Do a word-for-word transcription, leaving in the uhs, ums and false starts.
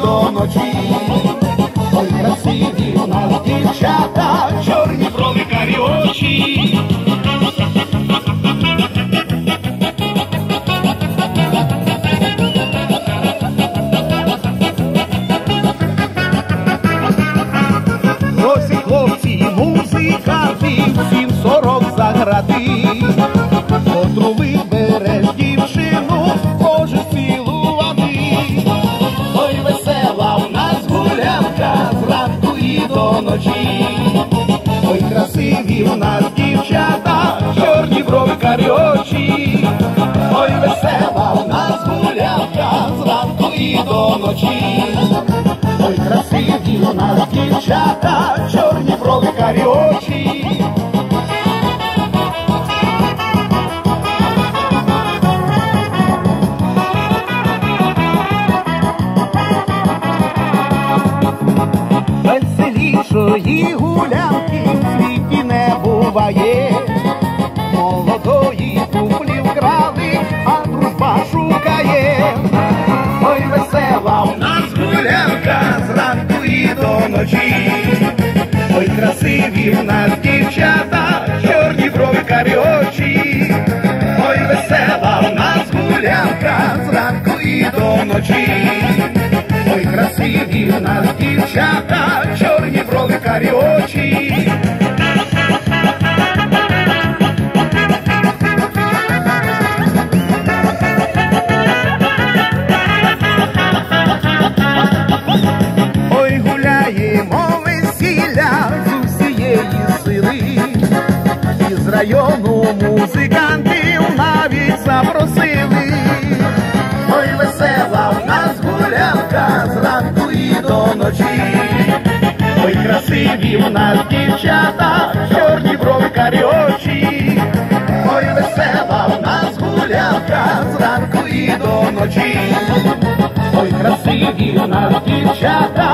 до ночі. Ой, красиві у нас дівчата, чорні брови, карі очі. Просять хлопці, музиканти, всім сорок заграти. Котру вибереш дівчину, можеш цілувати. Ой, весела у нас гулянка, зранку і до ночі. Ой, красиві у нас дівчата, чорні брови, карі очі. Ой, весела у нас гулянка, зранку і до ночі. Ой, красиві у нас дівчата, чорні брови, карі очі. Веселішої гулянки в світі не буває. Молодої туфлі вкрали, а дружба шукає. Ой, весела у нас гулянка, зранку і до ночі. Ой, красиві у нас дівчата, чорні брови, карі очі. Ой, весела у нас гулянка, зранку і до ночі. Ой, красиві у нас дівчата, чорні брови, карі очі. Ой, гуляємо весілля з усієї сили, із району музикантів навіть запросили. Ой, весела у нас гулянка, зранку і до ночі. Ой, красиві у нас дівчата, чорні брови, карі очі. Ой, весела у нас гулянка, зранку і до ночі. Ой, красиві у нас дівчата,